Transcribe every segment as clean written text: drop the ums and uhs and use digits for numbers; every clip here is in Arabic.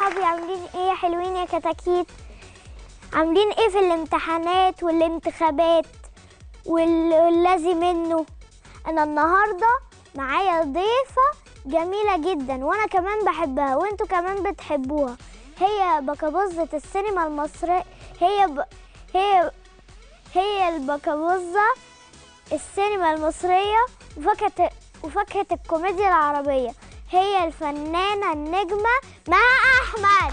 صحابي، عاملين ايه يا حلوين يا كتاكيت؟ عاملين ايه في الامتحانات والانتخابات والذي منه؟ انا النهارده معايا ضيفه جميله جدا وانا كمان بحبها وانتوا كمان بتحبوها. هي بكابوزة السينما المصرية، هي البكابوزة السينما المصرية وفاكهة الكوميديا العربية. هي الفنانة النجمة مها أحمد.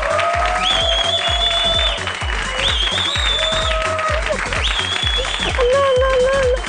الله الله الله الله.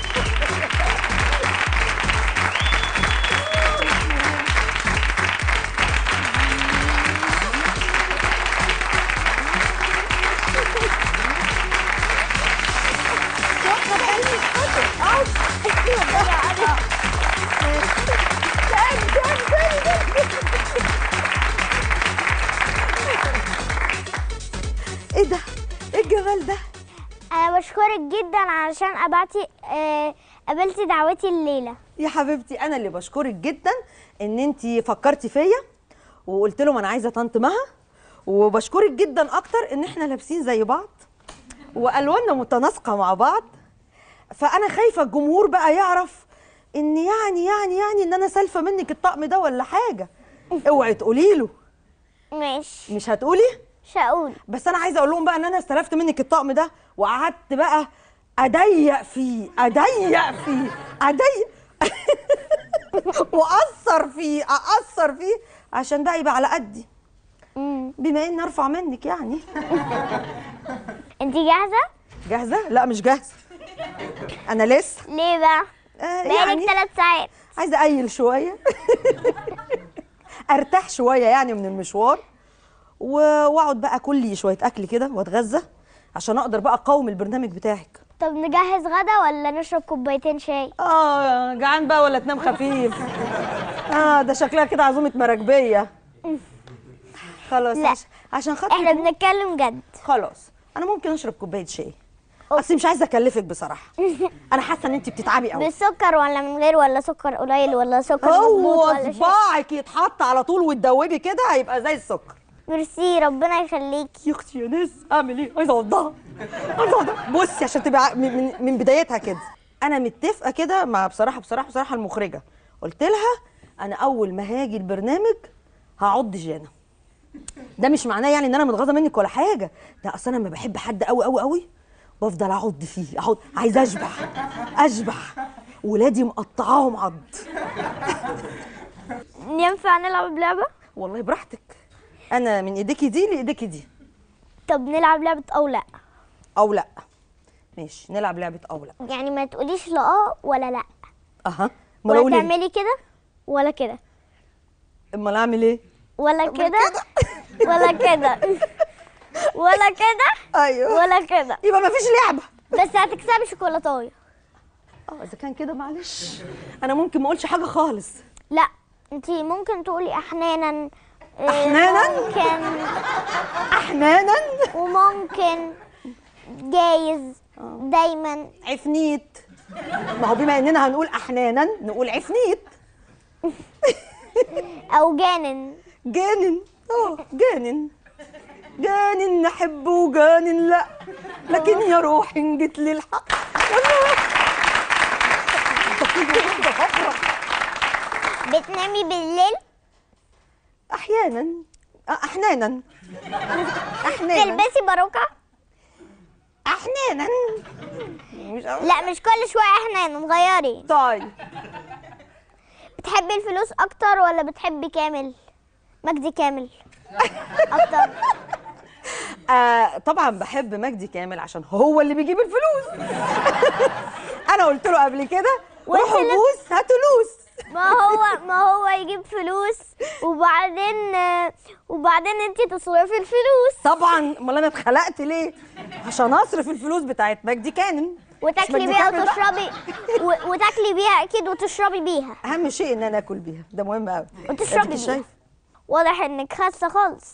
ايه ده؟ ايه الجمال ده؟ أنا بشكرك جدا علشان قبلتي دعوتي الليلة. يا حبيبتي انا اللي بشكرك جدا ان انتي فكرتي فيا وقلت لهم انا عايزه طنط مها، وبشكرك جدا اكتر ان احنا لابسين زي بعض والواننا متناسقه مع بعض. فانا خايفه الجمهور بقى يعرف ان يعني ان انا سالفه منك الطقم ده ولا حاجه. اوعي تقولي له. ماشي. مش هتقولي؟ مش هقول. بس انا عايزه اقول لهم بقى ان انا استلفت منك الطقم ده وقعدت بقى اضيق فيه واقصر فيه عشان بقى يبقى على قدي، بما اني ارفع منك يعني. انتي جاهزة؟ جاهزه؟ لا مش جاهزه، انا لسه. ليه بقى؟ بقالك 3 ساعات. عايزه اقيل شويه ارتاح شويه يعني من المشوار، واقعد بقى اكل لي شويه اكل كده واتغذى عشان اقدر بقى اقاوم البرنامج بتاعك. طب نجهز غدا ولا نشرب كوبايتين شاي؟ جعان بقى ولا تنام خفيف؟ ده شكلها كده عزومه مراكبيه. خلاص. لا. عشان خاطر احنا بنتكلم جد. خلاص انا ممكن اشرب كوبايه شاي، اصل مش عايزه اكلفك بصراحه. انا حاسه ان انت بتتعبي قوي. بالسكر ولا من غير، ولا سكر قليل ولا سكر هو مظبوط ولا شيء؟ صباعك يتحط على طول وتدوبي كده هيبقى زي السكر. ميرسي، ربنا يخليكي. يا اختي يا ناس اعمل ايه؟ عايزه اوضها. بصي عشان تبقى من بدايتها كده، انا متفقه كده مع بصراحه المخرجه. قلت لها انا اول ما هاجي البرنامج هعض جانا. ده مش معناه يعني ان انا متغاظه منك ولا حاجه، ده اصل انا لما بحب حد قوي قوي قوي بفضل اعض فيه، عايزه اشبع. ولادي مقطعاهم عض. ينفع نلعب لعبه؟ والله براحتك، انا من ايديكي دي لايديكي دي. طب نلعب لعبه او لا؟ ماشي نلعب لعبه او لا. يعني ما تقوليش لا ولا لا. ولا تعملي كده ولا كده؟ امال اعمل ايه؟ ولا كده ولا كده ولا كده. ايوه ولا كده. يبقى مفيش لعبه. بس هتكسبي شوكولاتايه. اذا كان كده معلش انا ممكن ما اقولش حاجه خالص. لا انتي ممكن تقولي احيانا. ممكن احيانا وممكن جايز دايما عفنيت. ما هو بما اننا هنقول احيانا نقول عفنيت. او جانن. جانن نحب وجانن لا، لكن يا روحي ان جيت للحق. بتنامي بالليل؟ احيانا. تلبسي باروكة؟ احيانا. لا مش كل شويه احيانا، غيري. طيب بتحبي الفلوس اكتر ولا بتحبي مجدي كامل اكتر؟ طبعا بحب مجدي كامل عشان هو اللي بيجيب الفلوس. انا قلت له قبل كده روحوا بوس هاتوا لوس. ما هو يجيب فلوس وبعدين انتي تصرفي الفلوس. طبعا، امال انا اتخلقت ليه؟ عشان اصرف الفلوس بتاعت مجدي كامل وتاكلي بيها وتشربي وتاكلي بيها اكيد وتشربي بيها. اهم شيء ان انا اكل بيها، ده مهم قوي. وتشربي بيها. واضح انك خاسه خالص.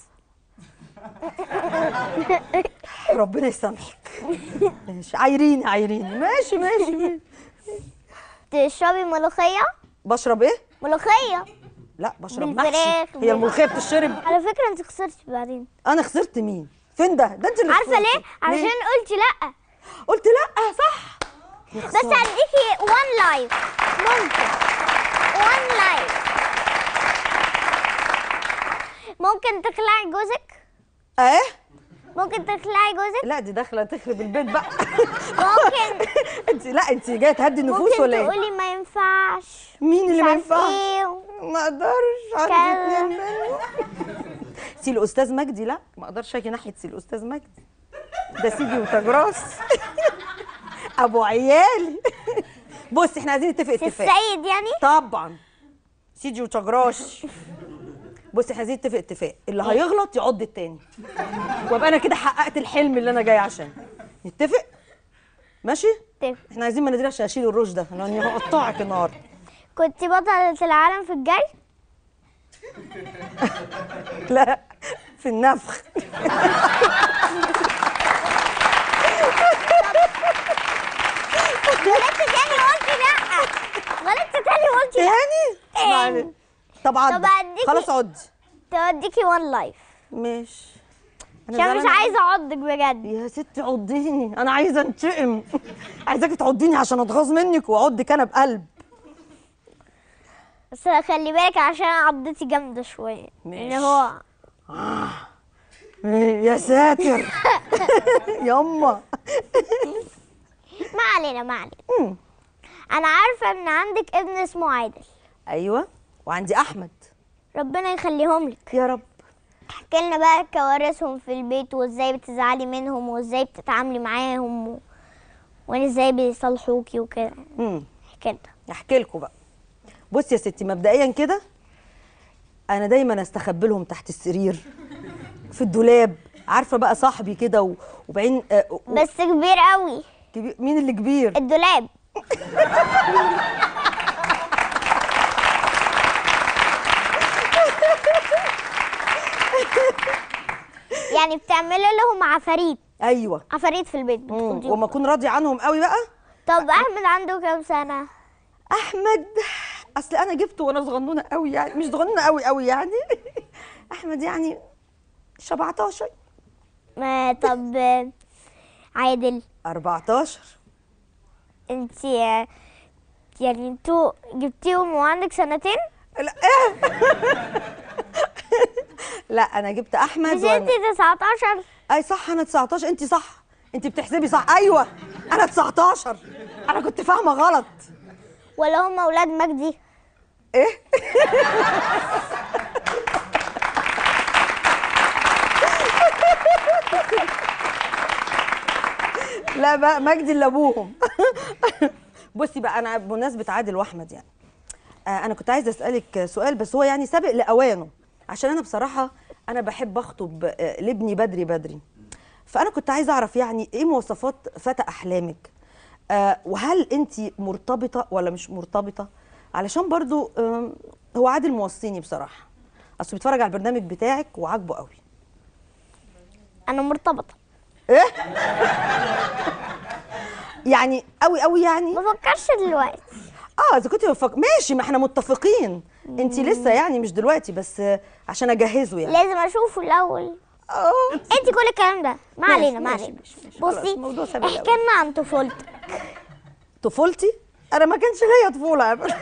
ربنا يسامحك. ماشي عايرين ماشي. تشربي ملوخيه؟ بشرب ايه؟ ملوخيه. لا بشرب بالفراخ، محشي. هي الملوخيه بتشرب؟ على فكره انت خسرتي بعدين. انا خسرت مين؟ فين ده انت اللي عارفه خسرتي. ليه؟ عشان قلتي لا. قلت لا صح. بس هديكي 1 لايف. ممكن 1 لايف. ممكن تخلعي جوزك؟ ايه؟ ممكن تخلعي جوزك؟ لا دي داخله تخرب البيت بقى. ممكن انت جايه تهدي النفوس ممكن ولا ايه؟ تقولي ما ينفعش. مين اللي مش ما عارف ينفعش؟ ايه. ما اقدرش عندي كذا. 2 منه. سي الاستاذ مجدي، لا ما اقدرش اجي ناحيه سي الاستاذ مجدي، ده سيدي وتجراس. ابو عيالي. بص احنا عايزين نتفق سي اتفاق. السيد يعني؟ طبعا سيدي وتجراش. بص احنا عايزين نتفق اتفاق، اللي هيغلط يعض التاني، وابقى انا كده حققت الحلم اللي انا جاي عشان. نتفق؟ ماشي؟ اتفق. احنا عايزين مناديل عشان اشيل الروج ده، انا هقطعك النهارده. كنت بطلة العالم في الجري؟ لا في النفخ. غلطت تاني وقلت لا. غلطت تاني وقلت لا. تاني؟ معلش. طب عدي. طب هديكي- خلاص عدي. توديكي 1 لايف. ماشي. عشان مش زعلانة. عايزه اعضك بجد. يا ستي عضيني، انا عايزه انتقم. عايزاكي تعضيني عشان اتغاظ منك واعضك انا بقلب. بس خلي بالك عشان عضتي جامده شويه. ماشي. ان هو يا ساتر. يما. ما علينا ما علينا. انا عارفه ان عندك ابن اسمه عادل. ايوه وعندي احمد. ربنا يخليهم لك. يا رب. احكي لنا بقى كوارثهم في البيت وازاي بتزعلي منهم وازاي بتتعاملي معاهم وازاي بيصالحوكي وكده. احكي لنا. احكي لكم بقى. بص يا ستي، مبدئيا كده انا دايما استخبي لهم تحت السرير، في الدولاب، عارفه بقى صاحبي كده وبعدين بس كبير قوي. كبير. مين اللي كبير؟ الدولاب. يعني بتعملي لهم عفاريت. ايوه. عفاريت في البيت بتخديهم. وما اكون راضيه عنهم قوي بقى. طب احمد عنده كام سنه؟ احمد اصل انا جبته وانا صغنونه قوي، يعني مش صغنونه قوي قوي يعني. احمد يعني 17. ما طب عادل 14. انت يعني انتوا جبتيهم وعندك سنتين؟ لا لا انا جبت احمد مش انت 19؟ اي صح انا 19. انت صح، انت بتحسبي صح. ايوه انا 19. انا كنت فاهمه غلط. ولا هم اولاد مجدي؟ ايه؟ لا بقى مجدي اللي ابوهم. بصي بقى انا بمناسبه عادل واحمد يعني انا كنت عايزه اسالك سؤال، بس هو يعني سابق لاوانه، عشان انا بصراحه انا بحب اخطب لابني بدري بدري. فانا كنت عايزه اعرف يعني ايه مواصفات فتى احلامك، وهل انت مرتبطه ولا مش مرتبطه؟ علشان برضو هو عادل موصيني بصراحه، اصل بيتفرج على البرنامج بتاعك وعاجبه قوي. انا مرتبطه. ايه؟ يعني قوي قوي يعني؟ ما فكرش دلوقتي. اذا كنت ماشي، ما احنا متفقين. انت لسه يعني مش دلوقتي، بس عشان اجهزه يعني. لازم اشوفه الاول. انت كل الكلام ده ما علينا ما علينا. بصي احكي لنا عن طفولتك. طفولتي؟ انا ما كانش ليا طفوله ابدا.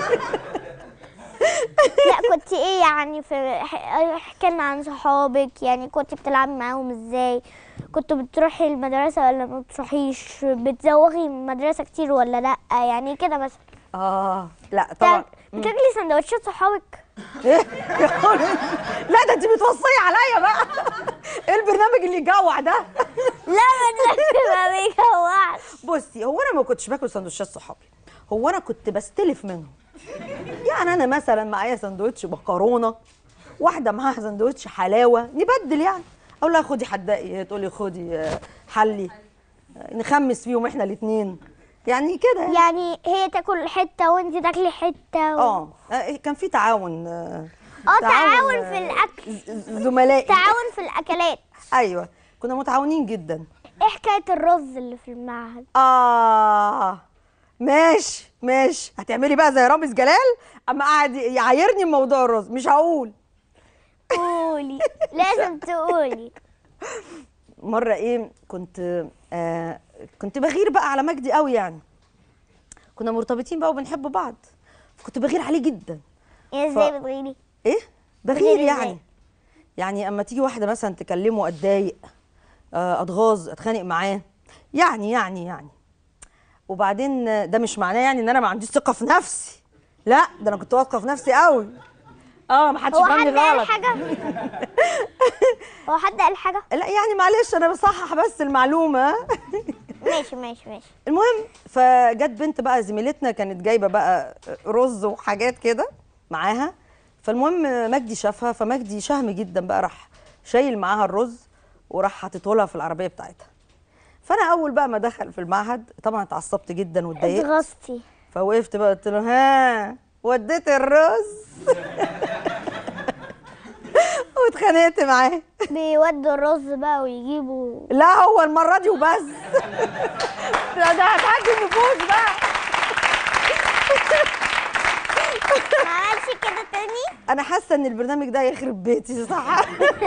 لا كنت ايه يعني احكي لنا عن صحابك، يعني كنت بتلعبي معاهم ازاي؟ كنت بتروحي المدرسه ولا ما بتروحيش؟ بتزوغي من المدرسه كتير ولا لا؟ يعني كده مثلا. لا طبعا. بتاكلي سندوتشات صحابك؟ ايه يا خالد؟ لا ده انت بتوصي عليا بقى. ايه البرنامج اللي يجوع ده؟ لا ما بيجوعش. بصي هو انا ما كنتش باكل سندوتشات صحابي، هو انا كنت بستلف منهم. يعني انا مثلا معايا سندوتش مكرونه، واحده معاها سندوتش حلاوه، نبدل يعني. اقول لها خدي حداقي، تقول لي خدي حلي، نخمس فيهم احنا الاثنين يعني كده. يعني هي تاكل حته وانت تاكلي حته كان في تعاون. تعاون في الاكل. زملائي. تعاون في الاكلات. ايوه كنا متعاونين جدا. ايه حكايه الرز اللي في المعهد؟ ماشي ماشي، هتعملي بقى زي رامز جلال اما قعد يعايرني بموضوع الرز. مش هقول. قولي، لازم تقولي. مره ايه كنت بغير بقى على مجدي قوي يعني. كنا مرتبطين بقى وبنحب بعض، كنت بغير عليه جدا. ازاي بتغيري؟ ايه بغير بتغيري يعني إزاي؟ يعني اما تيجي واحده مثلا تكلمه اتضايق، اتغاظ، اتخانق معاه، يعني وبعدين ده مش معناه يعني ان انا ما عنديش ثقه في نفسي، لا ده انا كنت واثقه في نفسي قوي. ما حدش هو يفهمني حد قال غلط. حاجة؟ هو حد قال حاجة؟ لا يعني معلش انا بصحح بس المعلومه. ماشي ماشي ماشي. المهم فجت بنت بقى زميلتنا كانت جايبه بقى رز وحاجات كده معاها. فالمهم مجدي شافها، فمجدي شهم جدا بقى راح شايل معاها الرز وراح حاطته لها في العربيه بتاعتها. فانا اول بقى ما دخل في المعهد طبعا اتعصبت جدا واتضايقت. اتغصتي؟ فوقفت بقى قلت له ها وديت الرز. واتخانقت معاه. بيودوا الرز بقى ويجيبوا. لا هو المره دي وبس. ده هتعدي النفوس بقى. ما عملش كده تاني؟ انا حاسه ان البرنامج ده يخرب بيتي صح.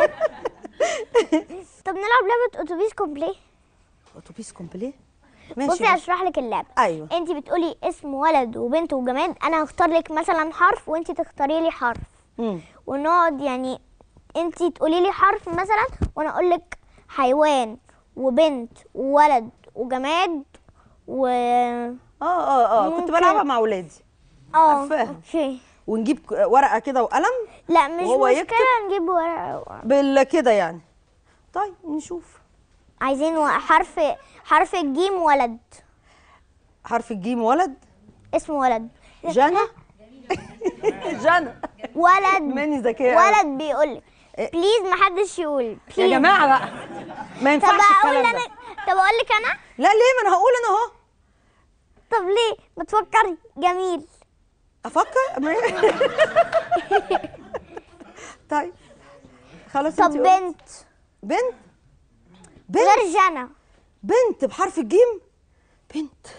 طب نلعب لعبة اتوبيس كومبليه. اتوبيس كومبليه ماشي. بصي هشرح لك اللعبة. ايوه. انت بتقولي اسم ولد وبنت وجماد، انا هختار لك مثلا حرف وانت تختاري لي حرف. ونقعد يعني انت تقولي لي حرف مثلا وانا اقول لك حيوان وبنت وولد وجماد و كنت ممكن. بلعبها مع اولادي. عارفاها. اوكي. ونجيب ورقه كده وقلم. لا مش وهو مشكلة، يكتب نجيب ورقة. كده يعني. طيب نشوف. عايزين حرف الجيم ولد. حرف الجيم ولد. اسم ولد. جنى. جنى. ولد. مني ذكيه. ولد بيقول لي بليز ما حدش يقول بليز. يا جماعه بقى ما ينفعش الكلام ده. طب اقول لك انا. لا ليه؟ ما انا هقول انا اهو. طب ليه ما تفكري؟ جميل. افكر. طيب خلاص. طب بنت. بنت غير جنى. بنت بحرف الجيم. بنت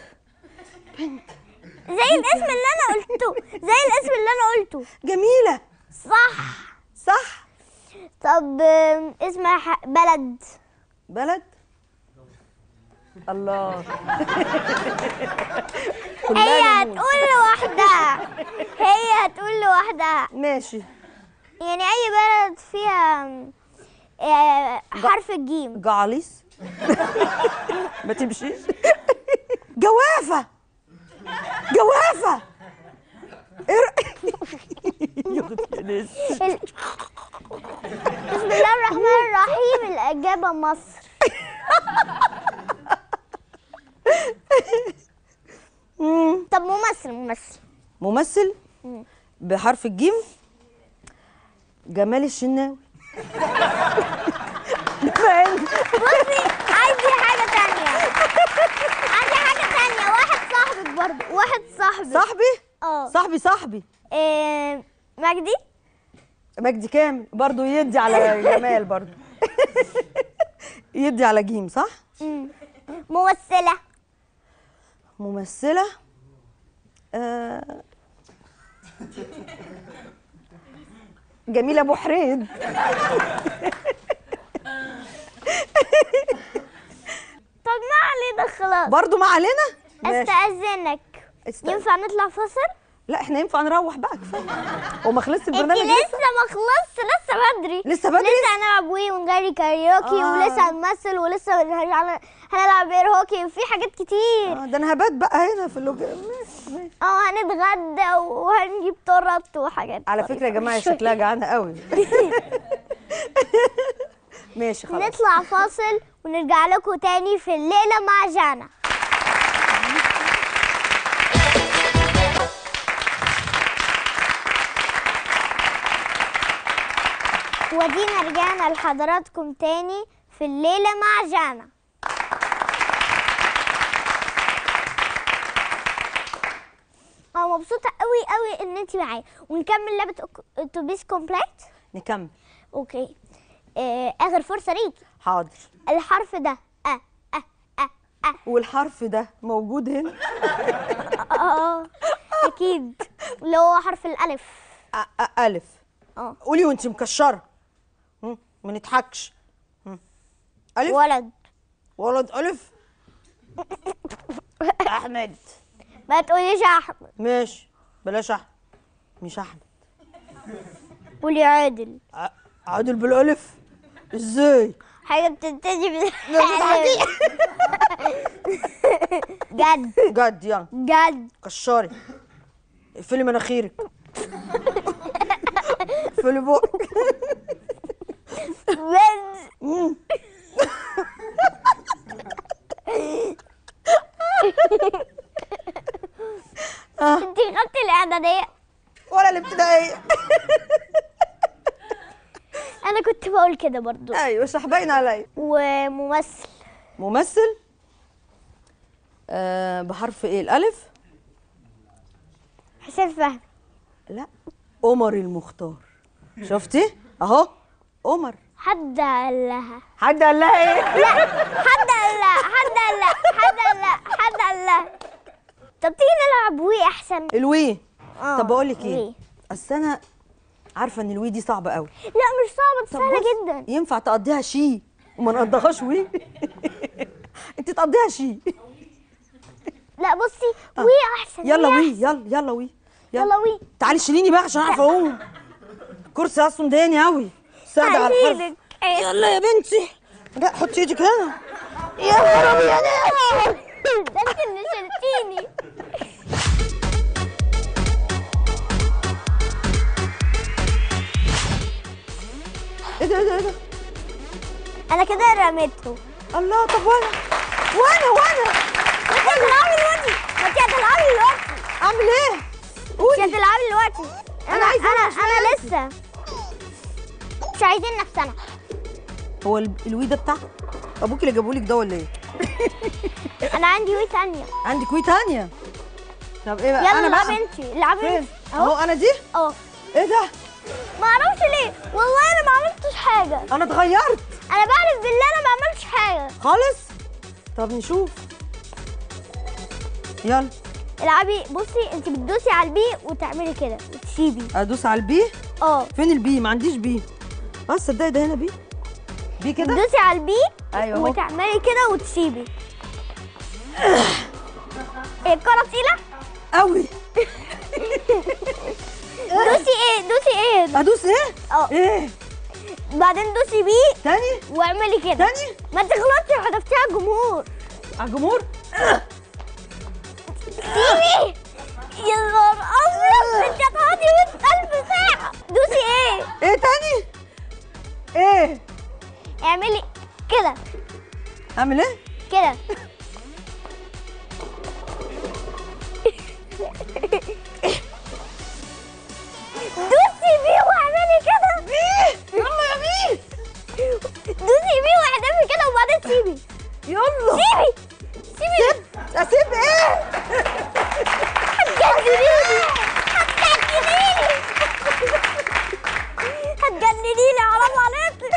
زي الاسم اللي انا قلته، زي الاسم اللي انا قلته. جميله. صح. طب اسمها بلد. الله. هي هتقول لوحدها. ماشي. يعني اي بلد فيها حرف الجيم. جعاليس. ما تمشيش. جوافه. بسم الله الرحمن الرحيم. الإجابة مصر. طب ممثل بحرف الجيم. جمال الشناوي. بصي عندي حاجة تانية. واحد صاحبك برضه. صاحبي. مجدي كامل برضه يدي على جمال برضه. يدي على جيم صح؟ ممثلة. جميلة أبو حريد. طب ما علينا خلاص. برضه ما علينا. استأذنك. ينفع نطلع فاصل؟ لا احنا ينفع نروح بقى كفايه. هو ما خلصش البرنامج لسه ما خلصش. لسه بدري. لسه هنلعب ونجري كاريوكي ولسه هنمثل ولسه هنلعب اير وفي حاجات كتير. ده انا هبات بقى هنا في اللوج. هنتغدى وهنجيب تورت وحاجات. على فكره يا جماعه شكلها جعانه قوي. ماشي خلاص. نطلع فاصل ونرجع لكم تاني في الليله مع جانا. ودينا رجعنا لحضراتكم تاني في الليلة مع جانا. مبسوطة قوي ان انتي معايا. ونكمل لعبة اتوبيس كومبليت. نكمل. اوكي. اخر فرصة ليكي. حاضر. الحرف ده والحرف ده موجود هنا؟ اه اكيد، اللي هو حرف الالف. الف. اه قولي وانت مكشره. ما نضحكش. الف. ولد. ولد الف. احمد. ما تقوليش احمد. ماشي بلاش احمد. مش احمد. قولي عادل. عادل بالالف؟ ازاي؟ حاجه بتنتهي بالالف. جد. جد يعني؟ جد. كشري. اقفلي مناخيرك. اقفلي بقك. بنت. انتي خدتي الاعداديه ولا الابتدائيه؟ انا كنت بقول كده برضو. ايوه صح، باين عليا. وممثل. ممثل. بحرف ايه؟ الالف. حسين فهمي. لا، عمر المختار. شفتي اهو عمر. حد قال لها. حد قال لها ايه؟ لا حد قال لها، حد قال لها، حد قال لها، حد قال لها. طب تيجي نلعب وي احسن. الوي. طب بقول لك ايه، وي. اصل انا عارفه ان الوي دي صعبه قوي. لا مش صعبه، طب سهله بص، جدا. ينفع تقضيها شي وما نقضيهاش وي؟ انت تقضيها شي. لا بصي وي احسن. يلا وي، أحسن. يلا وي. يلا وي. تعالي شيليني بقى عشان اعرف اقوم. الكرسي اصلا مضايقني قوي. ساعد على الحرف. هشيلك. يلا يا بنتي. لا حطي ايدك هنا. يا خرابي يا ناس. ده انت اللي شلتيني. ايه ده ايه ده ايه ده؟ انا كده رميته. الله. طب وانا انت هتلعبي دلوقتي، ما انت هتلعبي دلوقتي. اعمل ايه؟ انت قولي. هتلعبي دلوقتي. أنا عايزة ألعب انا لسه مش عايزين نفسنا. هو الوي ده بتاعك؟ ابوك اللي جابهولك ده ولا ايه؟ انا عندي وي ثانيه. عندك وي تانية؟ طب ايه بقى؟ يلا انا بقى العبي انت، العبي فين؟ انت. اهو انا دي؟ اه ايه ده؟ ما اعرفش ليه، والله انا ما عملتش حاجه. انا اتغيرت انا بعرف بالله انا ما عملتش حاجه خالص. طب نشوف. يلا. العبي. بصي انت بتدوسي على البي وتعملي كده وتسيبي. ادوس على البي؟ اه فين البي؟ ما عنديش بي. بس صدقي ده هنا بي. بي كده؟ تدوسي على البي. ايوه اهو. وتعملي كده وتسيبي. الكرة تقيلة قوي. دوسي ايه، دوسي ايه. ادوس ايه؟ اه ايه؟ بعدين دوسي بي تاني؟ واعملي كده. تاني؟ ما تغلطي، حذفتيها الجمهور. على الجمهور؟ سيبي. يا نهار ابيض، انت هتقعدي 100,000 ساعة. دوسي ايه. ايه تاني؟ ايه؟ اعملي كده اعمل ايه؟ كده. دوسي بي واعملي كده. بي. يلا يا بي. دوسي بي واعملي كده وبعدين سيبي. يلا. سيبي. اسيب ايه؟ هتجننيني، هتجننيني حرام عليكي.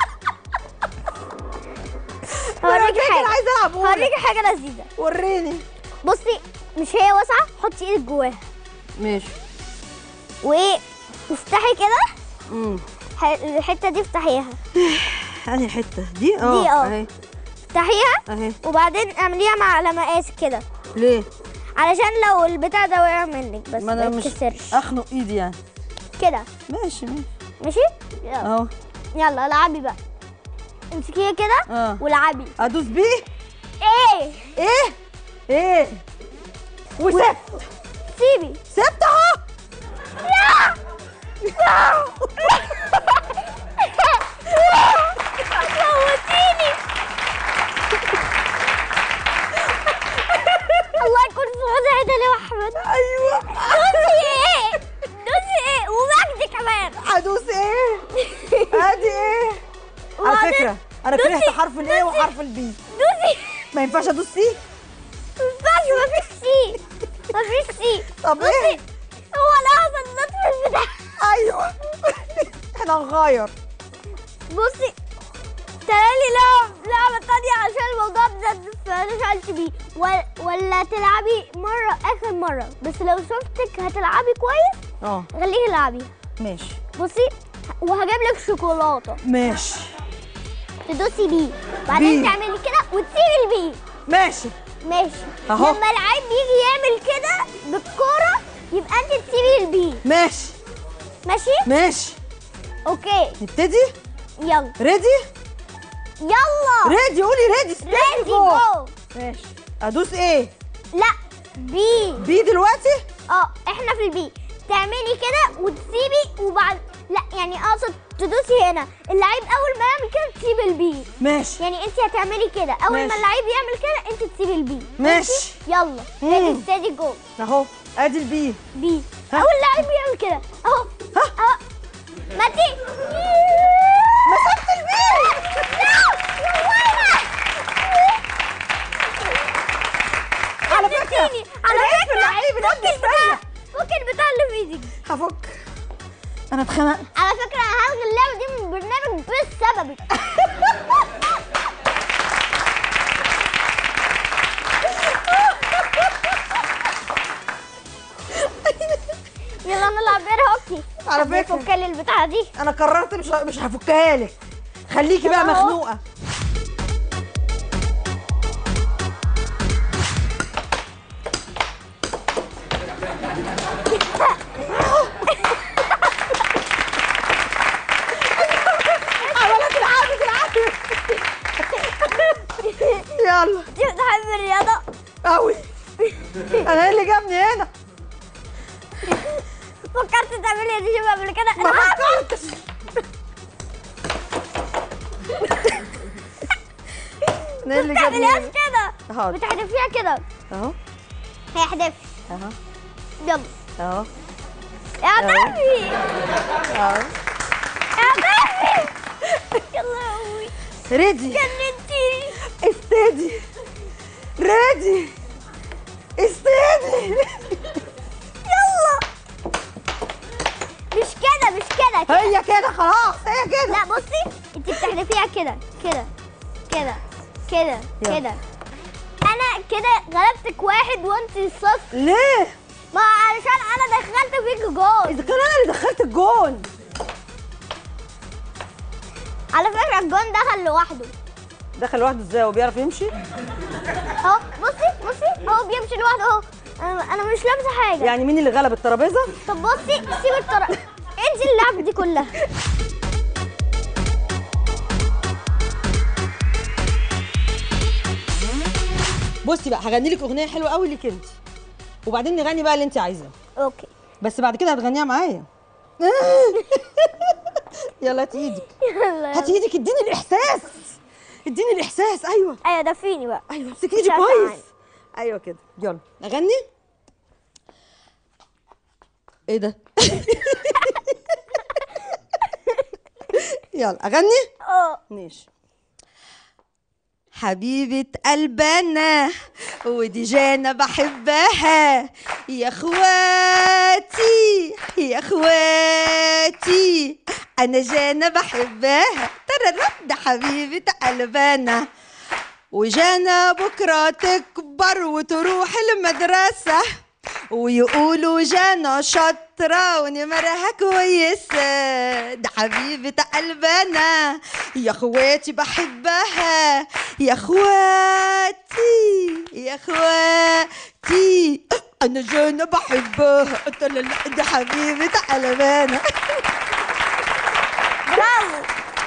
هوريكي انا حاجة، عايزه العب. هوريكي حاجة لذيذة. وريني. بصي مش هي واسعة، حطي ايدك جواها ماشي. وايه وافتحي كده. امم الحتة دي افتحيها. انهي حته دي؟ دي اه. اهي افتحيها اهي. وبعدين اعمليها على مقاس كده، ليه؟ علشان لو البتاع ده وقع منك بس ما انا ما مش يتكسرش اخنق ايدي يعني. كده. ماشي. ماشي يلا. اهو. يلا العبي بقى، امسكيها كده والعبي. ادوس بيه. ايه ايه وسبت. سيبي. سبت اهو. لا موتيني. الله يكون في عون عيدة احمد. ايوه. دوسي ايه ومجدي كمان. ادوس ايه؟ ادي ايه؟ على فكره انا كرهت حرف الايه وحرف البي. دوسي. ما ينفعش ادوس سي؟ ما ينفعش، مفيش سي، مفيش سي. طب ايه؟ هو الاحسن نطفي البتاع. ايوه. احنا هنغير. بصي اشتري لعبة تانية عشان الموضوع ده فشلت بيه، ولا تلعبي مرة آخر مرة، بس لو شفتك هتلعبي كويس خليكي العبي. ماشي. بصي وهجيب لك شوكولاتة. ماشي. تدوسي بيه بعدين تعملي كده وتسيبي البيه. ماشي. ماشي. اهو. لما اللعيب يجي يعمل كده بالكورة يبقى انت تسيبي البيه. ماشي. ماشي؟ ماشي. اوكي نبتدي؟ يلا. ريدي؟ يلا. ريدي، قولي ريدي. ريدي جو. ماشي. ادوس ايه؟ لا بي. بي دلوقتي؟ احنا في البي. تعملي كده وتسيبي وبعد لا يعني اقصد تدوسي هنا، اللعيب اول ما يعمل كده تسيبي البي. ماشي. يعني انت هتعملي كده اول ماشي. ما اللعيب يعمل كده انت تسيبي البي. ماشي. يلا. ريدي ستادي جو. اهو ادي البي. بي. ها؟ اول لعيب يعمل كده اهو. ها؟ ماتي. مسكت البي. على فكرة فك البتاع اللي في ايدك. هفك. انا اتخنقت. على فكرة انا هلغي اللعبة دي من البرنامج بسببك. يلا نلعب بير هوكي. على فكرة فك لي البتاعة دي. انا قررت مش هفكها لك، خليكي بقى مخنوقة. يلا. انت بتحبي الرياضة؟ قوي. انا ايه اللي جابني هنا؟ فكرت تعملي دي شبه قبل كده؟ ما فكرتش. انا ايه اللي جابني تعمليهاش هنا؟ كده. حاضر. بتحدفيها كده. اهو. هيحدف. اهو. يلا. اهو. يا بيبي. اهو. يا بيبي. يلا يا امي. ريدي. جننتيني. استدي. ريدي. استدي. يلا. مش كده مش كده. هي كده خلاص، هي كده. لا بصي انت بتحدفيها كده كده كده كده يلا. كده. انا كده غلبتك 1 وانت 0. ليه؟ ما علشان انا دخلت فيك جول. اذا كان انا اللي دخلت الجون. على فكره الجون دخل لوحده. دخل لوحده ازاي؟ هو بيعرف يمشي؟ اهو بصي هو بيمشي لوحده اهو. انا مش لابسه حاجه. يعني مين اللي غلب الترابيزه؟ طب بصي سيبي انزل اللعبه دي كلها. بصي بقى هغني لك اغنيه حلوه قوي ليك انت، وبعدين نغني بقى اللي انت عايزاه. اوكي. بس بعد كده هتغنيها معايا. يلا هاتي ايدك. يلا هاتي ايدك، اديني الاحساس. اديني الاحساس. ايوه ايوه دفيني بقى. ايوه امسكي ايدي كويس. ايوه كده. يلا اغني. ايه ده؟ يلا اغني. ماشي. حبيبة قلبنا ودي جانا بحبها، يا اخواتي يا اخواتي انا جانا بحبها، ترى ده حبيبة قلبنا، وجانا بكرة تكبر وتروح المدرسة، ويقولوا جانا شاطرة ونمرها كويسة، ده حبيبة قلبنا يا اخواتي بحبها، يا اخواتي يا اخواتي انا جانا بحبها، ده حبيبة قلبنا. برافو.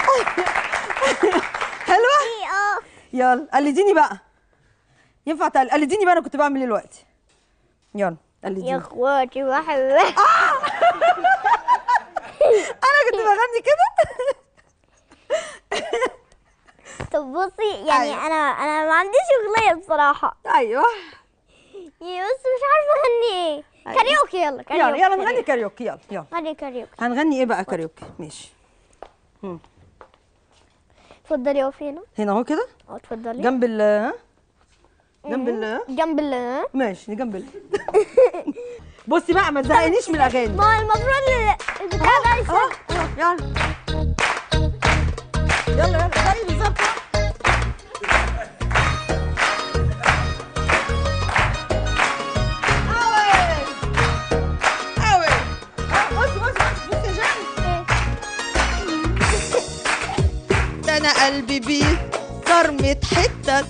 حلوة؟ يلا قلديني بقى. ينفع قلديني بقى، انا كنت بعمل ايه دلوقتي؟ يلا قلديني. يا اخواتي بحبها. انا كنت بغني كده. طب بصي يعني أيوة. انا ما عنديش اغنيه بصراحه. ايوه بس مش عارفه اغني ايه. أيوة. كاريوكي. يلا كاريوكي. يلا نغني كاريوكي. يلا غني كاريوكي. هنغني ايه بقى كاريوكي؟ ماشي. اتفضلي اقفي هنا. هنا اهو كده اتفضلي جنب ال جنب ال ماشي جنب ال بصي بقى ما تزهقنيش من الاغاني. ما المفروض البتاع ده يسمع. يلا يلا يلا زي بالظبط. انا قلبي بيه صرمت حتة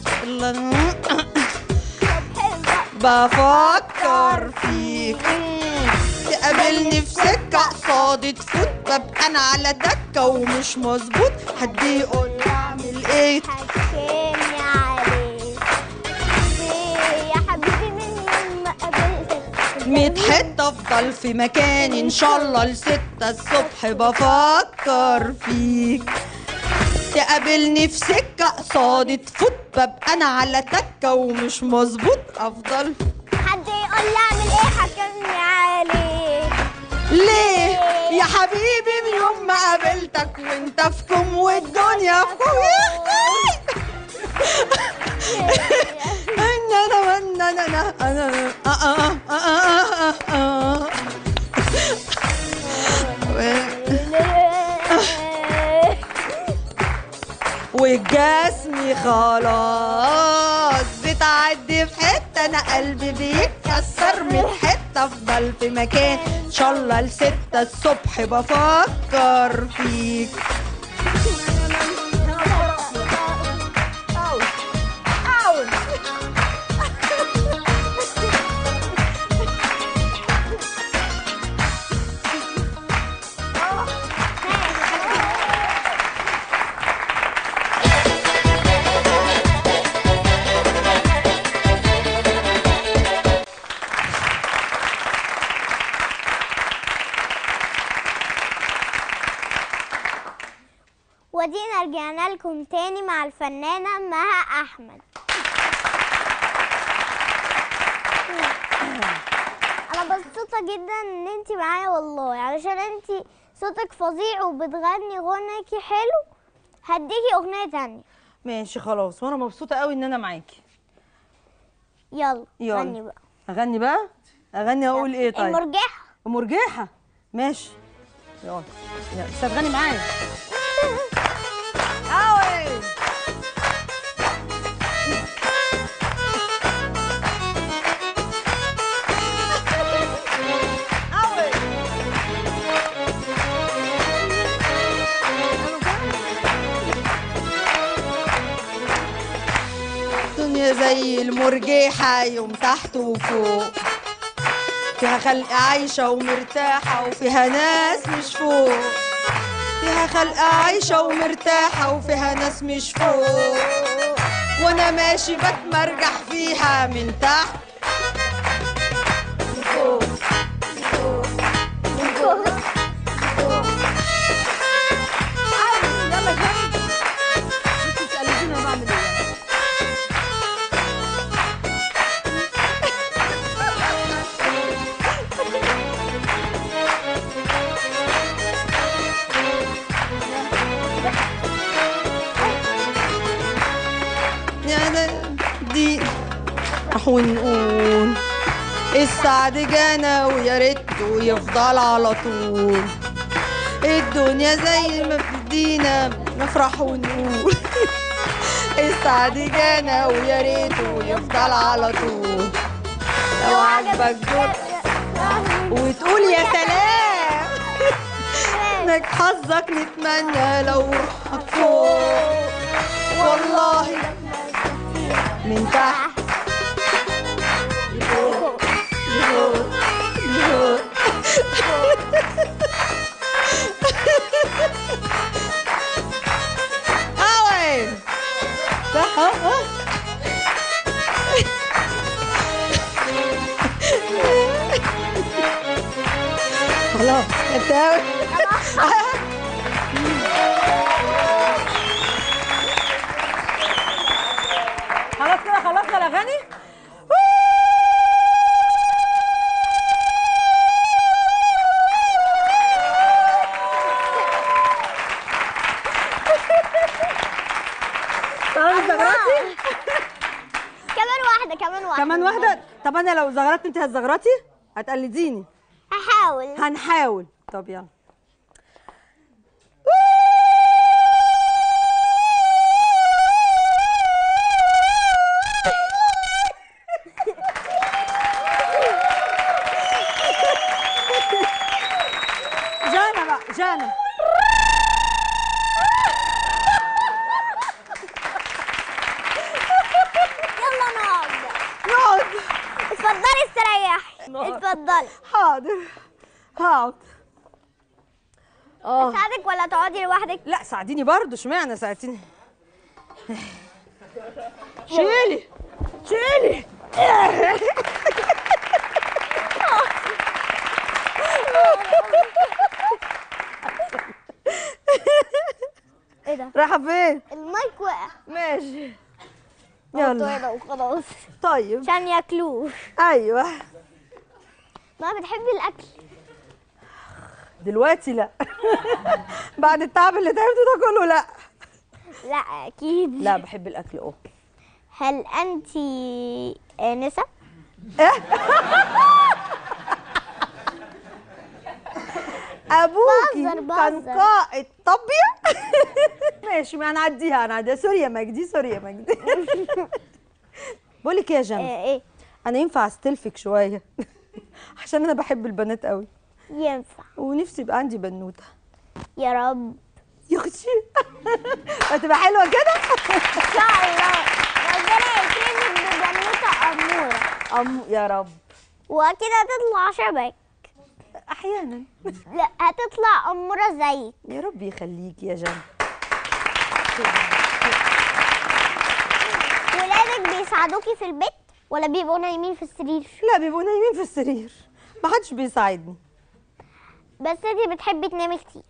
بفكر فيك تقابلني في سكة قصادي تفوت ببقى انا على دكة ومش مظبوط حد يقول لي اعمل ايه حكيني عليك يا حبيبي من يوم ما قابلتك 100 حتة افضل في مكاني ان شاء الله ل6 الصبح بفكر فيك تقابلني في سكة قصادي تفوت ببقى انا على تكة ومش مظبوط افضل حد يقول لي اعمل ايه حكمني عليك ليه يا حبيبي من يوم ما قابلتك وانت في كم والدنيا في كم وجسمي خلاص بتعدي في حتة انا قلبي بيتكسر من حتة افضل في مكان ان شاء الله ل6 الصبح بفكر فيك ودينا رجعنا لكم تاني مع الفنانة مها أحمد. أنا مبسوطة جدا إن أنتي معايا والله، علشان أنتي صوتك فظيع وبتغني غناكي حلو. هديكي أغنية تانية. ماشي خلاص، وانا مبسوطة قوي ان انا معاكي. يلا غني بقى. اغني بقى؟ اغني اقول ايه طيب؟ المرجحة. المرجحة ماشي. يلا بس هتغني معايا. الدنيا زي المرجحة يوم تحت وفوق، فيها خلق عايشة ومرتاحة وفيها ناس مش فوق، فيها خلق عايشة ومرتاحة وفيها ناس مش فوق، وانا ماشي بتمرجح فيها من تحت لفوق لفوق لفوق لفوق. يلا جاي انتوا تسألوني انا بعمل ايه. دي راح ونقول السعد جانا ويا ريته يفضل على طول، الدنيا زي ما بتدينا نفرح ونقول السعد جانا ويا ريته يفضل على طول. لو عجبك دول وتقول يا سلام انك حظك نتمنى لو روحك فوق والله من تحت لفوق لفوق لفوق. وين صح خلاص انت خلاص كده خلصنا الاغاني. زغرتي كمان واحدة. طب انا لو زغرت انت هتزغرتي؟ هتقلديني؟ هنحاول. طب يلا. جانا يلا نقعد. نقعد. اتفضلي استريحي. نقعد. اتفضلي. حاضر هقعد. اساعدك ولا تقعدي لوحدك؟ لا ساعديني برضه، اشمعنى ساعدتيني؟ شيلي شيلي. ايه ده؟ رايحه فين؟ المايك وقع. ماشي يلا يلا. هنا وخلاص طيب عشان ياكلوه. ايوه. ما بتحبي الاكل؟ دلوقتي لا. بعد التعب اللي تعبته ده كله لا. لا اكيد. لا بحب الاكل. هل انت آنسة؟ ابوكي بهزر. كان قائد طبيعي. ماشي، ما هنعديها. سوري يا مجدي، سوري يا مجدي. بقول لك ايه يا جنى، ايه؟ انا ينفع استلفك شويه؟ عشان انا بحب البنات قوي ينفع. ونفسي يبقى عندي بنوته. يا رب يا اختي. هتبقى حلوه كده. ان شاء الله. ربنا يكرمك ببنوته اموره. يا رب. وكده تطلع شبك. احيانا. لا هتطلع اموره زيك. يا رب يخليك يا جنى. ولادك بيساعدوكي في البيت ولا بيبقوا نايمين في السرير؟ لا بيبقوا نايمين في السرير، ما حدش بيساعدني. بس انتي بتحبي تنامي كتير.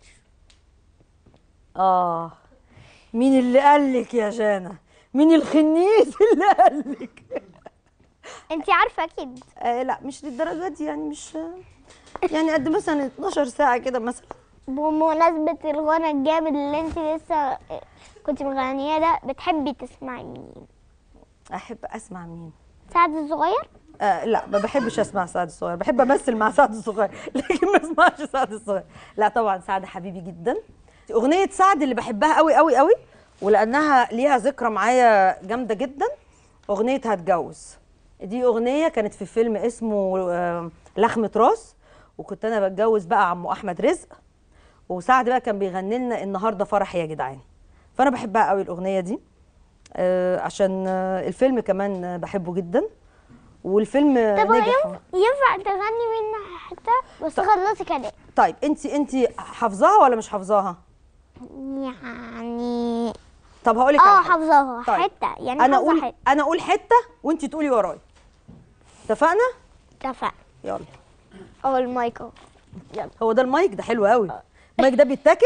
مين اللي قالك يا جانا؟ مين الخنيس اللي قالك؟ انتي عارفه اكيد. لا مش للدرجه دي، يعني مش يعني قد مثلا 12 ساعه كده مثلا. بمناسبه الغنى الجامد اللي انتي لسه كنت مغنيه ده، بتحبي تسمعي مين؟ احب اسمع مين؟ سعد الصغير؟ لا ما بحبش اسمع سعد الصغير، بحب امثل مع سعد الصغير لكن ما اسمعش سعد الصغير. لا طبعا سعد حبيبي جدا. اغنيه سعد اللي بحبها قوي قوي قوي ولانها ليها ذكرى معايا جامده جدا، اغنيه هتجوز. دي اغنيه كانت في فيلم اسمه لخمة راس، وكنت انا بتجوز بقى عمو احمد رزق، وسعد بقى كان بيغني لنا النهارده فرح يا جدعان. فانا بحبها قوي الاغنيه دي عشان الفيلم كمان بحبه جدا، والفيلم طب نجح. ينفع تغني منها حتى بس خلصي كلام. طيب انت حافظاها ولا مش حافظاها؟ يعني طب هقول لك حافظاها. طيب. حته يعني انا حافظة اقول حتة. انا اقول حته وانت تقولي ورايا. اتفقنا؟ اتفقنا. يلا. المايك اهو. يلا. هو ده المايك ده حلو قوي. المايك ده بيتاكل؟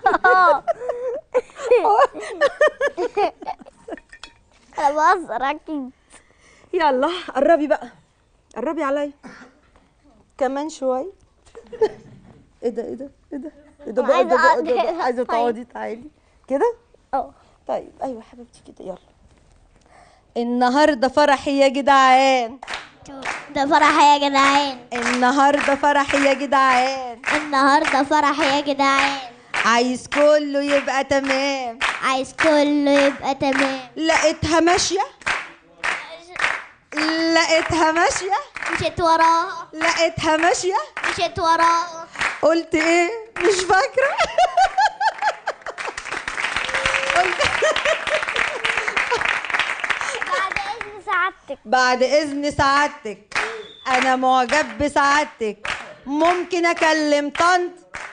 انا بهزر اكيد. يلا قربي بقى، قربي عليا كمان شويه. ايه ده ايه ده ايه ده ايه ده بقى؟ ده عايزه تقعدي تعالي كده. طيب ايوه حبيبتي كده. يلا. النهارده فرحي يا جدعان، ده فرح يا جدعان، النهارده فرحي يا جدعان، النهارده فرح يا جدعان، عايز كله يبقى تمام، عايز كله يبقى تمام. لقيتها ماشيه، لقيتها ماشيه، مشيت وراها، لقيتها ماشيه، مشيت وراها. قلت ايه مش فاكره. بعد اذن سعادتك، بعد اذن سعادتك انا معجب بسعادتك، ممكن اكلم طنط؟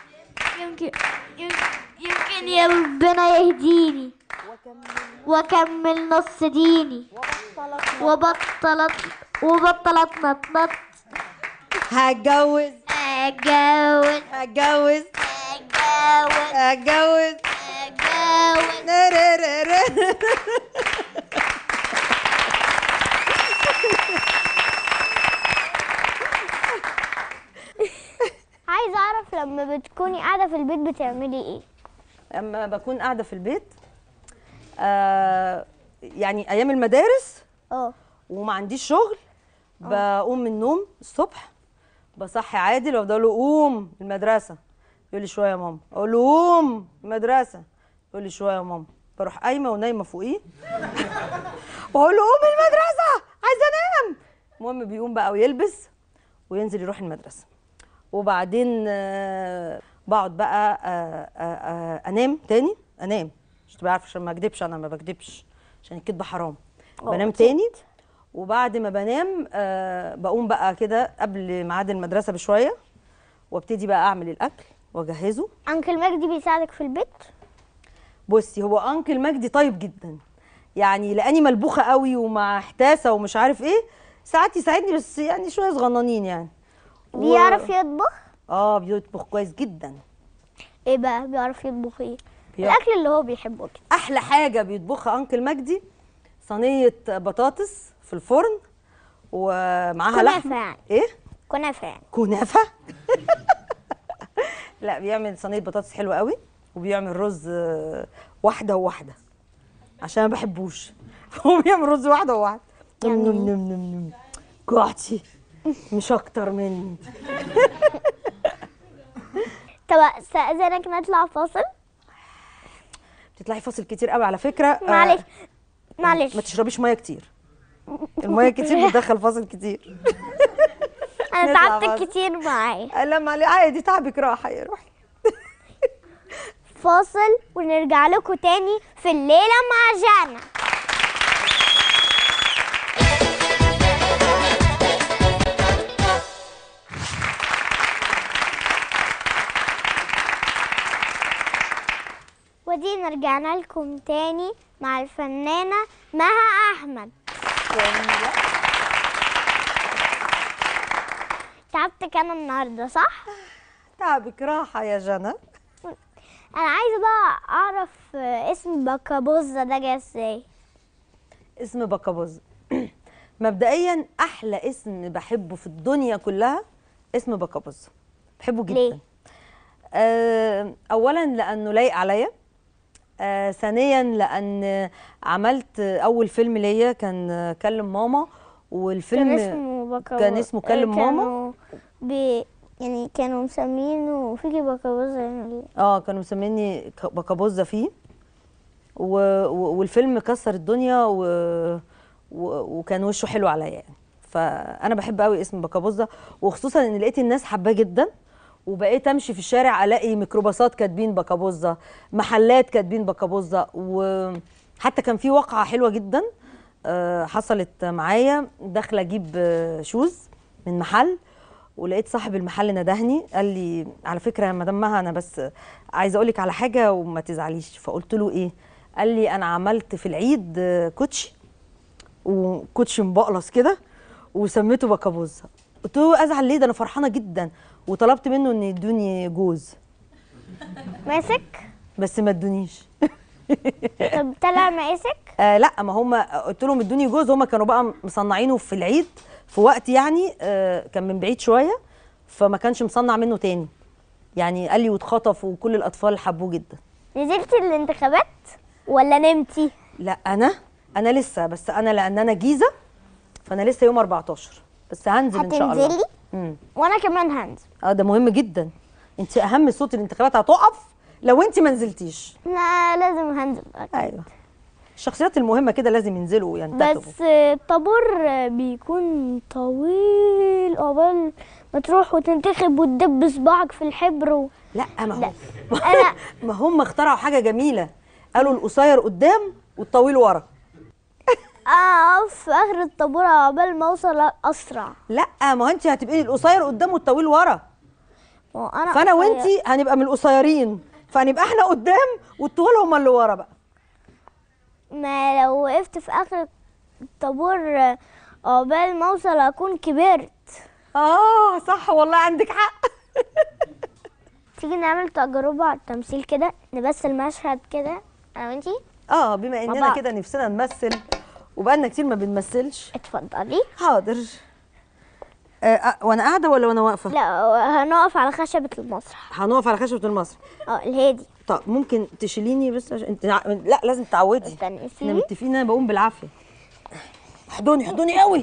يمكن يا ربنا يهديني واكمل نص ديني وبطل اتنطط. هتجوز اتجوز هتجوز اتجوز هتجوز. اتجوز. عايزه اعرف لما بتكوني قاعده في البيت بتعملي ايه؟ اما بكون قاعده في البيت يعني ايام المدارس وما عنديش شغل، بقوم من النوم الصبح بصحي عادل وافضل له قوم المدرسه، يقول لي شويه يا ماما، اقول له قوم المدرسه، يقول لي شويه يا ماما، بروح قايمه ونايمه فوقيه واقول له قوم المدرسه عايزه انام. المهم بيقوم بقى ويلبس وينزل يروح المدرسه، وبعدين بقعد بقى انام تاني، انام مش تبقى عارفه عشان ما اكدبش، انا ما بكدبش عشان الكدب حرام. بنام أكيد. تاني، وبعد ما بنام بقوم بقى كده قبل ميعاد المدرسه بشويه، وابتدي بقى اعمل الاكل واجهزه. انكل مجدي بيساعدك في البيت؟ بصي هو انكل مجدي طيب جدا، يعني لاني ملبوخه قوي ومحتاسه ومش عارف ايه، ساعات يساعدني بس يعني شويه صغننين يعني. بيعرف يطبخ؟ بيطبخ كويس جدا. ايه بقى بيعرف يطبخ ايه؟ بيعرف. الاكل اللي هو بيحبه كده. احلى حاجه بيطبخها انكل مجدي صينيه بطاطس في الفرن ومعاها لحم. كنافة يعني. ايه؟ كنافه يعني. كنافه. لا بيعمل صينيه بطاطس حلوه قوي، وبيعمل رز واحده وواحده عشان ما بحبوش. هو بيعمل رز واحده وواحده. يعني نم نم نم نم نم. جوعتي مش اكتر مني. طب استاذنك نطلع فاصل. بتطلعي فاصل كتير قوي على فكره. معلش ما معلش. تشربيش ميه كتير، الميه كتير بتدخل فاصل كتير. انا نطلع تعبت فاصل. كتير معايا. لما عادي تعبك راحه يا روحي. فاصل ونرجع لكم تاني في الليله مع جانا. ودينا رجعنا لكم تاني مع الفنانة مها أحمد. تعبتك أنا النهاردة صح؟ تعبك راحه يا جنى. أنا عايزة بقى أعرف اسم بكابوزة ده جه ازاي؟ اسم بكابوز مبدئيا احلى اسم بحبه في الدنيا كلها اسم بكابوز، بحبه جدا. ليه؟ اولا لانه لايق عليا، ثانيا لان عملت اول فيلم ليا كان كلم ماما، والفيلم كان اسمه بكابوزة. كان اسمه كلم ماما. يعني كانوا مسمينه فيكي بكابوزة يعني. كانوا مسميني بكابوزة فيه، والفيلم كسر الدنيا وكان وشه حلو عليا يعني. فانا بحب قوي اسم بكابوزة، وخصوصا ان لقيت الناس حباه جدا، وبقيت امشي في الشارع الاقي ميكروباصات كاتبين بكابوزة، محلات كاتبين بكابوزة. وحتى كان في واقعة حلوة جدا حصلت معايا، داخله اجيب شوز من محل، ولقيت صاحب المحل ندهني قال لي على فكره يا مدام مها انا بس عايزه اقول لك على حاجه وما تزعليش. فقلت له ايه؟ قال لي انا عملت في العيد كوتشي، وكوتشي مبقلص كده وسميته بكابوزة. قلت له ازعل ليه؟ ده انا فرحانه جدا، وطلبت منه ان يدوني جوز ماسك؟ بس ما ادونيش. طب طلع مقاسك؟ لا ما هم قلت لهم ادوني جوز، هم كانوا بقى مصنعينه في العيد في وقت يعني كان من بعيد شويه، فما كانش مصنع منه تاني يعني. قال لي واتخطف وكل الاطفال حبوه جدا. نزلتي الانتخابات ولا نمتي؟ لا انا لسه، بس انا لان انا جيزه فانا لسه يوم 14 بس هنزل ان شاء الله. هتنزلي؟ وانا كمان هنزل. ده مهم جدا، انت اهم صوت الانتخابات هتقف لو انت ما نزلتيش. لا لازم هنزل أكيد. ايوه الشخصيات المهمه كده لازم ينزلوا وينتخبوا. بس الطابور بيكون طويل قبل ما تروح وتنتخب وتدب صباعك في الحبر لا ما هو انا ما هم اخترعوا حاجه جميله، قالوا القصير قدام والطويل ورا. اقف في اخر الطابور عقبال ما اوصل اسرع. لا ما هو انت هتبقي القصير قدام والطويل ورا، وانا فانا وانتي هنبقى من القصيرين، فهنبقى احنا قدام والطوال هم اللي ورا بقى. ما لو وقفت في اخر الطابور عقبال ما اوصل اكون كبرت. صح والله عندك حق. تيجي نعمل تجربة على التمثيل كده، نمثل مشهد كده انا وانتي. بما اننا كده نفسنا نمثل وبقالنا كتير ما بنمثلش. اتفضلي. حاضر. وانا قاعده ولا وانا واقفه؟ لا هنقف على خشبة المسرح. هنقف على خشبه المسرح. الهادي. طب ممكن تشيليني بس عشان انت لا لازم تعودي. استني احنا متفقين انا بقوم بالعافيه. احضني قوي.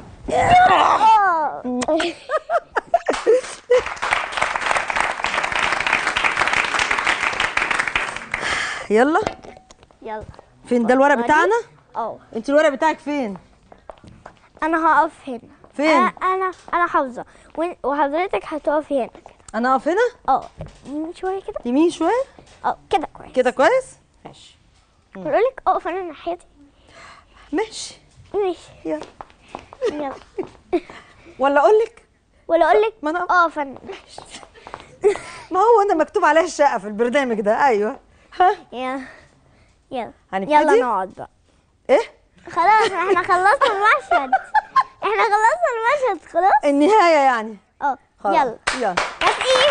يلا فين ده الورق بتاعنا؟ انت الورق بتاعك فين؟ انا هقف هنا. فين؟ انا حافظه وحضرتك هتقفي هنا كده. انا اقف هنا؟ يمين شويه كده. يمين شويه؟ كده كويس. كده كويس؟ ماشي. اقول لك اقف انا ناحيتي. ماشي. ماشي. يلا ولا اقول لك؟ ولا اقول لك؟ ما انا اقف انا. ما هو انا مكتوب عليها الشقه في البرنامج ده. ايوه. ها يلا هنبتدي؟ يلا نقعد بقى. ايه؟ خلاص احنا خلصنا المشهد. احنا خلصنا المشهد خلاص. النهايه يعني. يلا يلا. بس ايه؟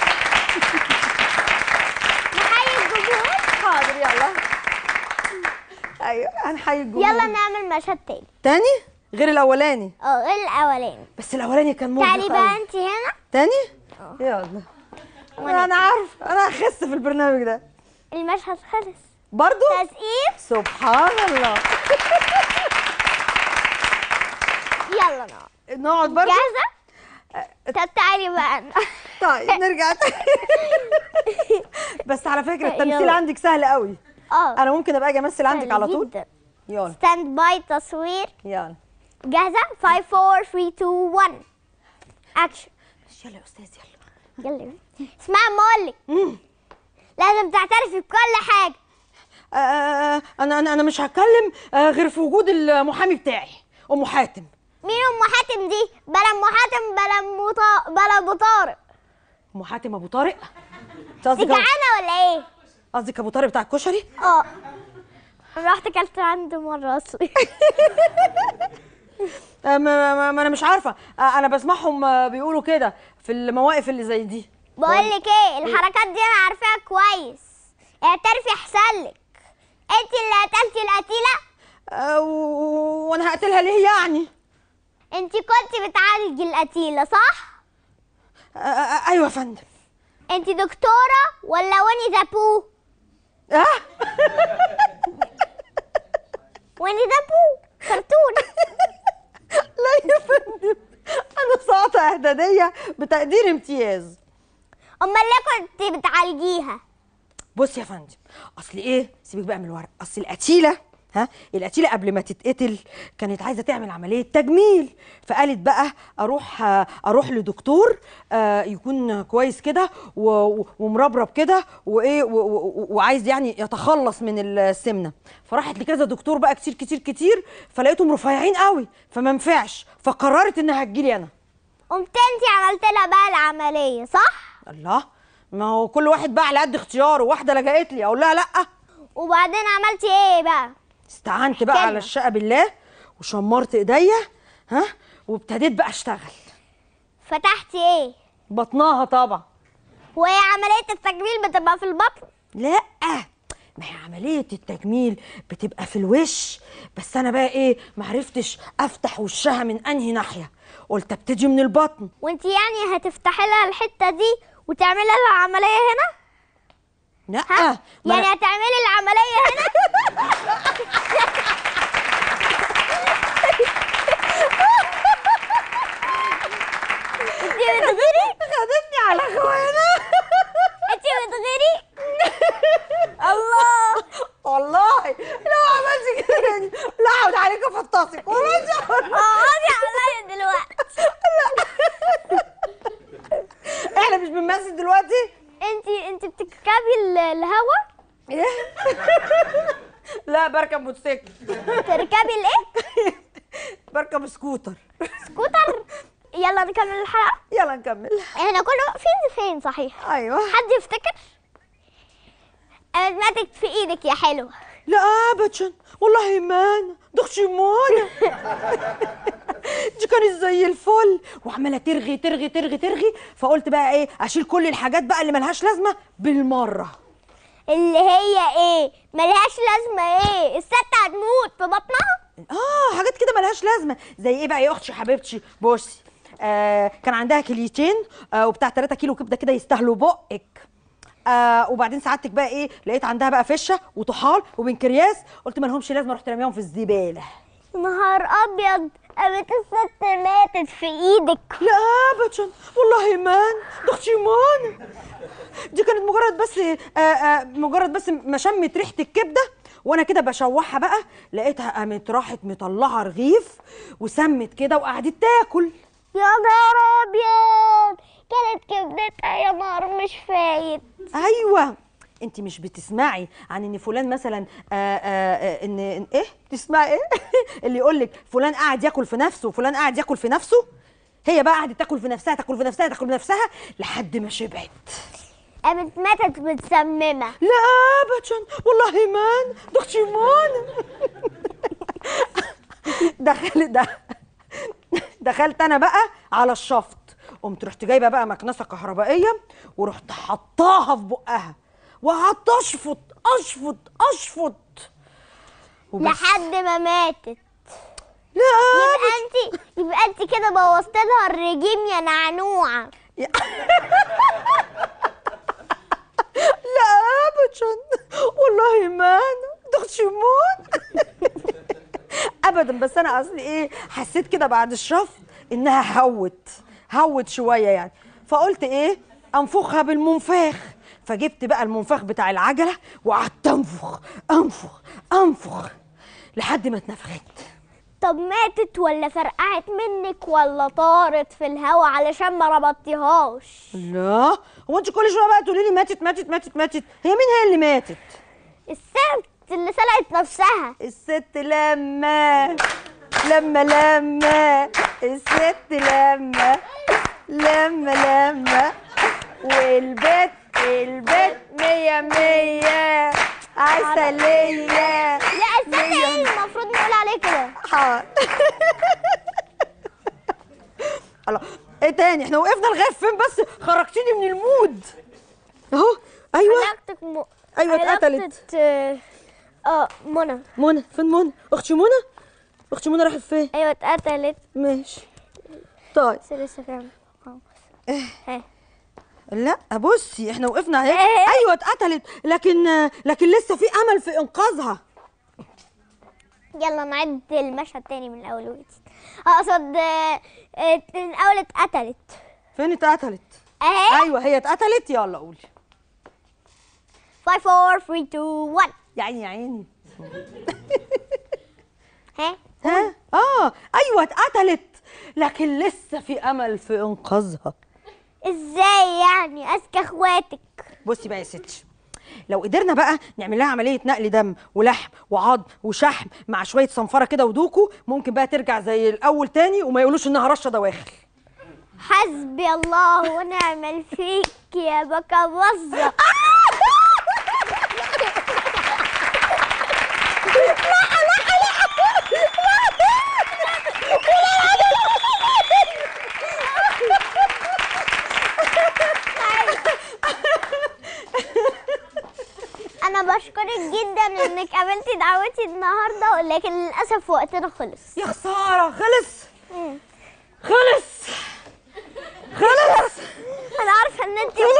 نحيي الجمهور. حاضر يلا. ايوه هنحيي الجمهور. يلا نعمل مشهد تاني غير الاولاني. غير الاولاني. بس الاولاني كان مرهق. تعالي بقى انت هنا. تاني؟ يلا. انا عارف انا هخس في البرنامج ده. المشهد خلص برضو؟ تسقيف. سبحان الله. يلا نقعد برضو؟ جاهزة؟ طب تعالي بقى. طيب نرجع تاني. بس على فكرة التمثيل يلا. عندك سهل قوي. انا ممكن ابقى اجي امثل عندك على طول. يلا ستاند باي تصوير. يلا. جاهزة؟ 5 4 3 2 1 اكشن. يلا يا استاذ يلا. اسمعي ما اقول لك. لازم تعترفي بكل حاجة. انا مش هتكلم غير في وجود المحامي بتاعي ام حاتم. مين ام حاتم دي؟ بلا ام حاتم بلا ابو طارق. ام حاتم ابو طارق؟ انت جعانة ولا ايه؟ قصدك ابو طارق بتاع الكشري؟ رحت اكلت عنده مرة اصلي. ما انا مش عارفه. انا بسمعهم بيقولوا كده في المواقف اللي زي دي. بقول لك ايه، الحركات دي انا عارفاها كويس. اعترفي احسن لك. انت اللي قتلتي القتيله. وانا هقتلها ليه يعني؟ انت كنت بتعالجي القتيله صح؟ ايوه يا فندم. انت دكتوره ولا ويني ذا بو؟ ويني ذا بو كرتون. لا يا فندم انا ساقطه اعداديه بتقدير امتياز. امال ليه كنت بتعالجيها؟ بص يا فندم، اصل ايه، سيبك بقى من الورق. اصل القتيله القتيله قبل ما تتقتل كانت عايزه تعمل عمليه تجميل، فقالت بقى اروح لدكتور يكون كويس كده ومربرب كده وايه وعايز يعني يتخلص من السمنه. فراحت لكذا دكتور بقى كتير كتير كتير، فلقيتهم رفيعين قوي فما نفعش، فقررت انها هتجيلي انا. قمت انت عملت لها بقى العمليه صح؟ الله، ما هو كل واحد بقى على قد اختياره. واحده لجأت لي اقول لها لا. وبعدين عملتي ايه بقى؟ استعنت بقى على الشقه بالله وشمرت ايديا وابتديت بقى اشتغل. فتحتي ايه؟ بطنها طبعا. وهي عمليه التجميل بتبقى في البطن؟ لا، ما هي عمليه التجميل بتبقى في الوش، بس انا بقى ايه معرفتش افتح وشها من انهي ناحيه، قلت ابتدي من البطن. وانت يعني هتفتحي لها الحته دي وتعملي لها العمليه هنا؟ لا يعني هتعملي العمليه هنا؟ انت بتغيري؟ خدتني على اخوانا. انت بتغيري؟ الله، والله لو عملتي كده تاني لا اقعد عليك افطسك. اقعدي عليا دلوقتي. احنا مش بنمثل دلوقتي. انت بتركبي الهوا؟ ايه؟ لا بركب موتوسيكل. تركبي الايه؟ بركب سكوتر. سكوتر؟ يلا نكمل الحلقه. يلا نكمل. احنا كنا واقفين فين صحيح؟ ايوه. حد يفتكر؟ ماتت في ايدك يا حلوه. لا ابدا والله ما دخشي مانا. دي كانت زي الفل وعماله ترغي ترغي ترغي ترغي، فقلت بقى ايه اشيل كل الحاجات بقى اللي ملهاش لازمه بالمره. اللي هي ايه ملهاش لازمه؟ ايه الست هتموت في بطنها؟ حاجات كده ملهاش لازمه. زي ايه بقى يا اختي حبيبتي؟ بصي كان عندها كليتين وبتاع 3 كيلو كبده كده يستاهلوا بقك. وبعدين سعادتك بقى ايه لقيت عندها بقى فشه وطحال وبنكرياس، قلت ما لهمش لازمه، رحت رميهم في الزباله. نهار ابيض، قامت الست ماتت في ايدك. لا ابدا والله مان دختي مان. دي كانت مجرد بس ما شمت ريحه الكبده وانا كده بشوحها بقى، لقيتها قامت راحت مطلعه رغيف وسمت كده وقعدت تاكل. يا نهار ابيض، كانت كبدتها يا نهار مش فايت. ايوه، انت مش بتسمعي عن ان فلان مثلا ان ايه تسمعي ايه اللي يقول لك فلان قاعد ياكل في نفسه وفلان قاعد ياكل في نفسه. هي بقى قعدت تاكل في نفسها تاكل في نفسها تاكل في نفسها لحد ما شبعت، قامت ماتت متسممه. لا ابدا والله مان دختي مان دخلت انا بقى على الشفط، قمت رحت جايبه بقى مكنسه كهربائيه ورحت حطاها في بقها وقعدت اشفط اشفط اشفط لحد ما ماتت. لا يبقى انت كده بوظت لها الرجيم يا نعنوعه. لا ابدا والله ما دختي مون ابدا، بس انا اصلي ايه حسيت كده بعد الشفط انها هوت شويه يعني، فقلت ايه انفخها بالمنفاخ، فجبت بقى المنفاخ بتاع العجله وقعدت انفخ لحد ما اتنفخت. طب ماتت ولا فرقعت منك ولا طارت في الهوا علشان ما ربطتيهاش؟ لا، هو انت كل شويه بقى تقولي لي ماتت ماتت ماتت ماتت، هي مين هي اللي ماتت؟ الست اللي سلقت نفسها. الست لما الست لما والبيت مية مية عسلية. لا استنى، ايه المفروض نقول عليه كده؟ حاضر الله، ايه تاني؟ احنا وقفنا لغايه فين؟ بس خرجتيني من المود اهو. ايوه علاقتك ايوه اتقتلت. منى فين منى؟ اختي منى راحت فين؟ ايوه اتقتلت. ماشي طيب بس لسه فاهم. لا بصي احنا وقفنا اهي. ايوه اتقتلت، لكن لسه في امل في انقاذها. يلا نعد المشهد تاني من الاول وجديد. اقصد من اول اتقتلت. فين اتقتلت؟ اهي. ايوه هي اتقتلت. يلا قولي. 5 4 3 2 1. يا عيني ها ايوه اتقتلت، لكن لسه في امل في انقاذها. ازاي يعني؟ اذكى اخواتك. بصي بقى يا ستي، لو قدرنا بقى نعمل لها عمليه نقل دم ولحم وعظم وشحم مع شويه صنفره كده ودوكو، ممكن بقى ترجع زي الاول تاني وما يقولوش انها رشه دواخل. حسبي الله ونعم الفيك يا بكا بظة. انا بشكرك جدا انك قابلتي دعوتي النهارده، لكن للاسف وقتنا خلص. يا خساره، خلص. انا عارفه ان انت